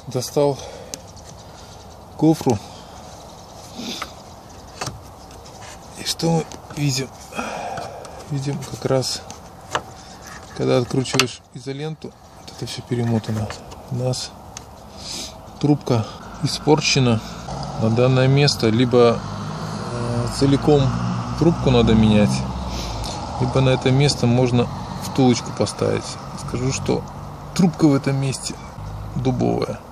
Достал кофру. И что мы видим? Видим как раз, когда откручиваешь изоленту, вот это все перемотано. У нас трубка испорчена на данное место. Либо целиком трубку надо менять, либо на это место можно втулочку поставить. Скажу, что трубка в этом месте дубовая.